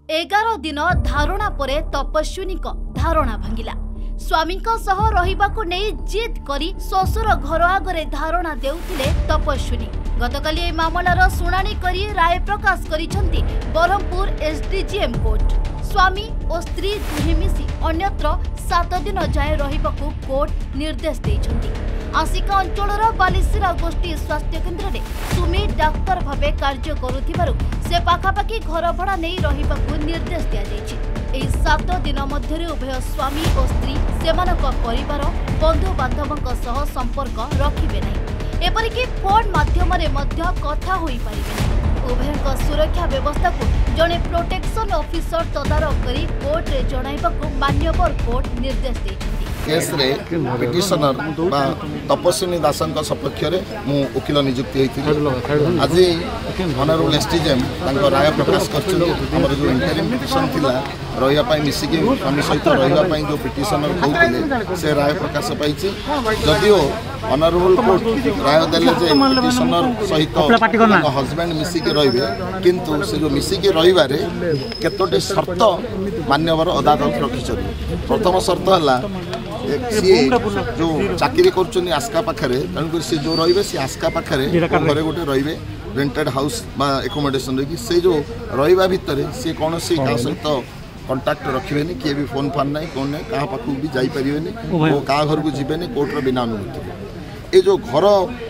11 दिन धारणा परे तपस्विनी धारणा भांगिला। स्वामी रहिबाकु नहीं जिद करी ससुर घर आगरे धारणा देउथिले तपस्विनी। गतकाली ए मामलार सुनानी करी राय प्रकाश करिसंती बरहमपुर एसडीजीएम कोर्ट। स्वामी और स्त्री दुहे मिसी अन्यत्र 7 दिन जाए रहिबाकु कोर्ट निर्देश देइछंती। आसिका अंचलर बालिसिरा गोष्ठी स्वास्थ्य केन्द्र में सुमी डाक्तर भावे कार्य करुथिबारु से पाखापाखि घर भड़ा नहीं रहिबाकु निर्देश दिया जायछि। एही 7 दिन मध्यरे उभय स्वामी और स्त्री सेमानक परिवार बंधु बांधवक सह संपर्क रखिबे नहीं। एपरिकि फोन माध्यमरे मध्य कथा होई पारिबे नहीं। उभयक सुरक्षा व्यवस्था को जड़े प्रोटेक्शन ऑफिसर तदारख करी कोर्ट रे जणाइबाकु मान्यवर कोर्ट निर्देश दैछन्ति। केस रे पिटिशनर बा तपस्विनी दासंक सपक्ष रे मु वकील नियुक्ति होइथिली। आज ऑनरेबल एसडीजीएम तांको राय प्रकाश करछन। हमर जो इंटरिम पिटिशन थिला रहिया पई मिसिके स्वामी सहित रहिया पई जो पिटिशनर कहउथिले से राय प्रकाश पाइछि। जदियो ऑनरेबल कोर्ट राय देले जे पिटिशनर सहित हस्बैंड मिसिके रहिबे, किंतु से जो मिसिके रहिबारे केतोटे शर्त मान्यवर अदालत रखिछथि। प्रथम शर्त हला सी जो चाकरी कर आस्का पाखे तेणुक सी जो रे सी आस्का पाखे घरे गोटे रे रेंटेड हाउस बा एकोमोडेशन रही से जो रहा भितर सी कौन सी सहित कंटाक्ट रखे किए भी फोन फान ना कौन ना क्या पाखक भी जापरेनि क्या घर को जीवेनि कोर्टर बिना अनुमति। ये जो घर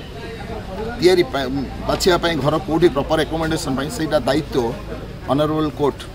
तैयारी बाछापी घर कौटी प्रॉपर एकोमोडेशन से दायित्व ऑनरेबल कोर्ट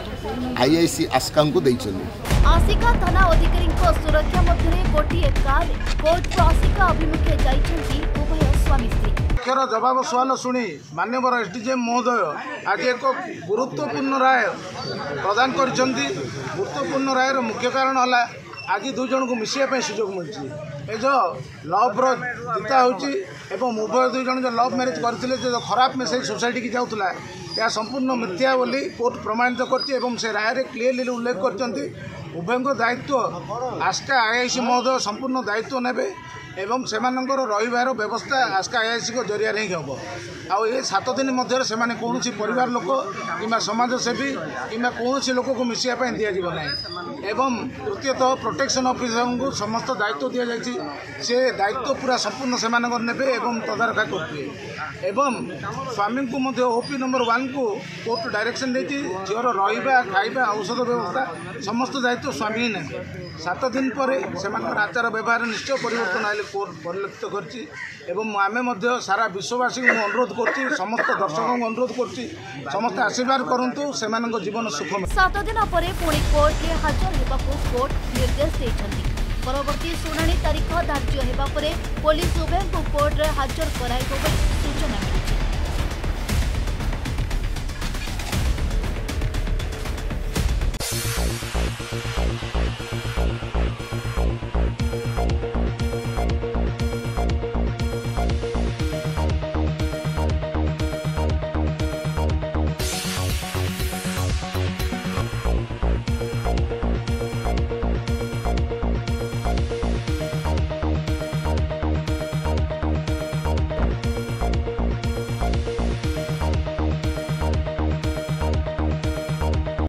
आईआईसी आस्का को देइछन्ति। आसिका थाना अधिकारी सुरक्षा मध्य गोटे कार कोर्ट आसिका अभिमुखे जाइछन्ति उभय स्वामी स्त्री। जवाब सवाल शुणी माननीय एसडीजीएम महोदय आज एक गुरुत्वपूर्ण राय प्रदान करिसेंती। गुरुत्वपूर्ण रायर मुख्य कारण है आज दुई जन को मिसाइप सुजोग मिली। ये जो लव जीता होती उभय दुई जन जो लव मैरिज करते जो खराब मेसेज सोसाइटी की जाऊला यह संपूर्ण मिथ्या बोली कोर्ट प्रमाणित कर राय क्लीयरली उल्लेख कर उभय दायित्व आस्का आईआईसी महोदय संपूर्ण दायित्व नेबे एवं सेमानंकर रहिबार व्यवस्था आस्का आईआईसी को जरिया ही हम आउ ये 7 दिन मध्य से कौन परिवार लोक कि समाजसेवी कि कौन लोक को मिसाइप दिज्व ना। एवं तृतीयतः प्रोटेक्शन ऑफिसर को समस्त दायित्व दि जाए से दायित्व पूरा संपूर्ण से ने एवं तदारखा करें। एवं स्वामी को ओपी नंबर 1 को कोर्ट डायरेक्शन देती झीवर रहा खाଇବା औषध व्यवस्था समस्त दायित्व स्वामी ने 7 दिन पर से आचार व्यवहार निश्चय परिवर्तन आए कोर्ट परिलक्षित कर सारा विश्ववासी को अनुरोध कर समस्त दर्शकों को अनुरोध कर समस्त आशीर्वाद करूँ से जीवन सुख। 7 दिन पर पुणी कोर्ट रे हाजर होगाकू कोर्ट निर्देश देइछन्ति। परवर्ती सुनानी तारीख धार्य होगा पुलिस उभय को कोर्ट रे हाजर कराइबो सूचना।